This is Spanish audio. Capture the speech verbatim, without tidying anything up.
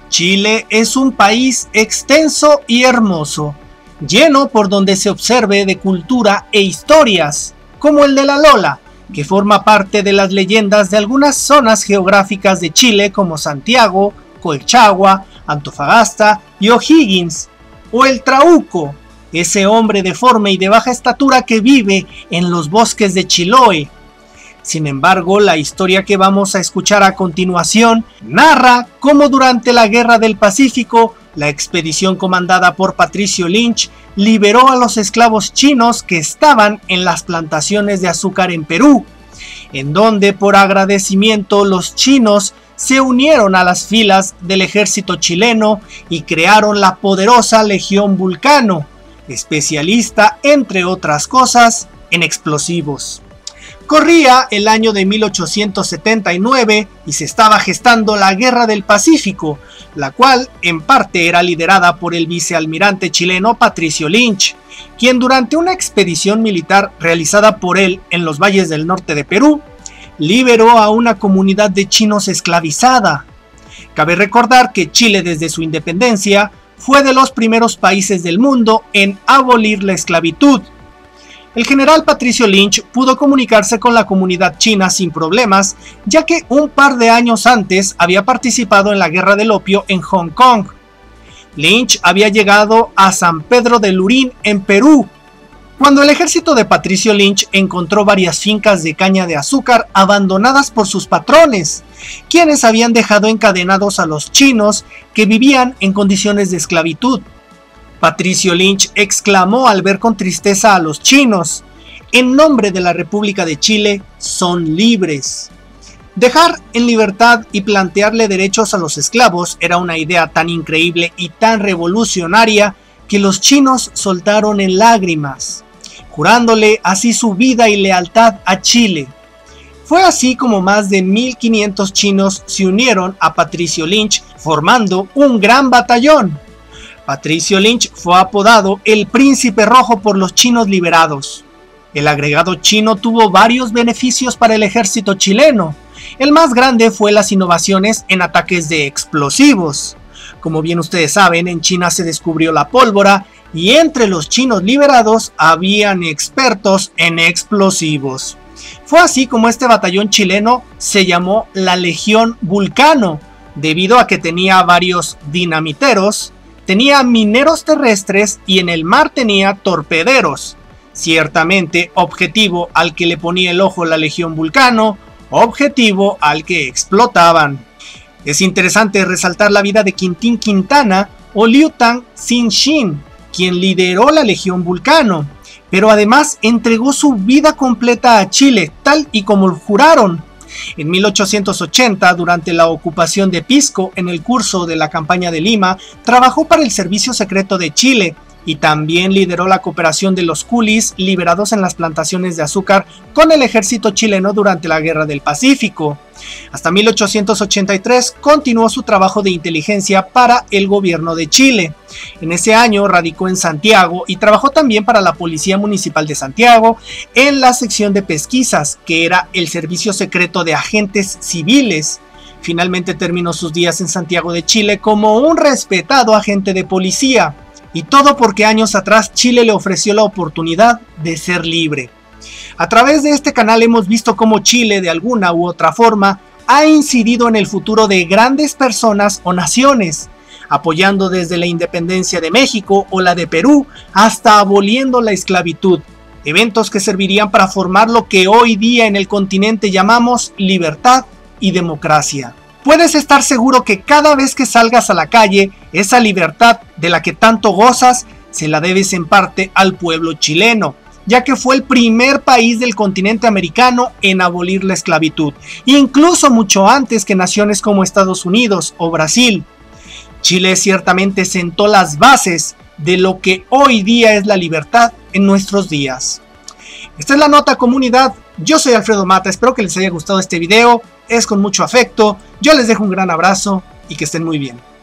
Chile es un país extenso y hermoso, lleno por donde se observe de cultura e historias, como el de La Lola, que forma parte de las leyendas de algunas zonas geográficas de Chile como Santiago, Colchagua, Antofagasta y O'Higgins, o el Trauco, ese hombre deforme y de baja estatura que vive en los bosques de Chiloé. Sin embargo, la historia que vamos a escuchar a continuación narra cómo durante la Guerra del Pacífico, la expedición comandada por Patricio Lynch liberó a los esclavos chinos que estaban en las plantaciones de azúcar en Perú, en donde por agradecimiento los chinos se unieron a las filas del ejército chileno y crearon la poderosa Legión Vulcano, especialista, entre otras cosas, en explosivos. Corría el año de mil ochocientos setenta y nueve y se estaba gestando la Guerra del Pacífico, la cual en parte era liderada por el vicealmirante chileno Patricio Lynch, quien durante una expedición militar realizada por él en los valles del norte de Perú, liberó a una comunidad de chinos esclavizada. Cabe recordar que Chile desde su independencia fue de los primeros países del mundo en abolir la esclavitud. El general Patricio Lynch pudo comunicarse con la comunidad china sin problemas, ya que un par de años antes había participado en la Guerra del Opio en Hong Kong. Lynch había llegado a San Pedro de Lurín en Perú, cuando el ejército de Patricio Lynch encontró varias fincas de caña de azúcar abandonadas por sus patrones, quienes habían dejado encadenados a los chinos que vivían en condiciones de esclavitud. Patricio Lynch exclamó al ver con tristeza a los chinos: en nombre de la República de Chile, son libres. Dejar en libertad y plantearle derechos a los esclavos era una idea tan increíble y tan revolucionaria que los chinos soltaron en lágrimas, jurándole así su vida y lealtad a Chile. Fue así como más de mil quinientos chinos se unieron a Patricio Lynch, formando un gran batallón. Patricio Lynch fue apodado el Príncipe Rojo por los chinos liberados. El agregado chino tuvo varios beneficios para el ejército chileno. El más grande fue las innovaciones en ataques de explosivos. Como bien ustedes saben, en China se descubrió la pólvora y entre los chinos liberados habían expertos en explosivos. Fue así como este batallón chileno se llamó la Legión Vulcano, debido a que tenía varios dinamiteros, tenía mineros terrestres y en el mar tenía torpederos. Ciertamente objetivo al que le ponía el ojo la Legión Vulcano, objetivo al que explotaban. Es interesante resaltar la vida de Quintín Quintana o Liu Tang Xinxin, quien lideró la Legión Vulcano, pero además entregó su vida completa a Chile, tal y como lo juraron. En mil ochocientos ochenta, durante la ocupación de Pisco en el curso de la campaña de Lima, trabajó para el Servicio Secreto de Chile y también lideró la cooperación de los coolies liberados en las plantaciones de azúcar con el ejército chileno durante la Guerra del Pacífico. Hasta mil ochocientos ochenta y tres continuó su trabajo de inteligencia para el gobierno de Chile. En ese año radicó en Santiago y trabajó también para la Policía Municipal de Santiago en la sección de pesquisas, que era el servicio secreto de agentes civiles. Finalmente terminó sus días en Santiago de Chile como un respetado agente de policía. Y todo porque años atrás Chile le ofreció la oportunidad de ser libre. A través de este canal hemos visto cómo Chile de alguna u otra forma ha incidido en el futuro de grandes personas o naciones, apoyando desde la independencia de México o la de Perú hasta aboliendo la esclavitud, eventos que servirían para formar lo que hoy día en el continente llamamos libertad y democracia. Puedes estar seguro que cada vez que salgas a la calle, esa libertad de la que tanto gozas, se la debes en parte al pueblo chileno, ya que fue el primer país del continente americano en abolir la esclavitud, incluso mucho antes que naciones como Estados Unidos o Brasil. Chile ciertamente sentó las bases de lo que hoy día es la libertad en nuestros días. Esta es la nota, comunidad. Yo soy Alfredo Mata, espero que les haya gustado este video, es con mucho afecto. Yo les dejo un gran abrazo y que estén muy bien.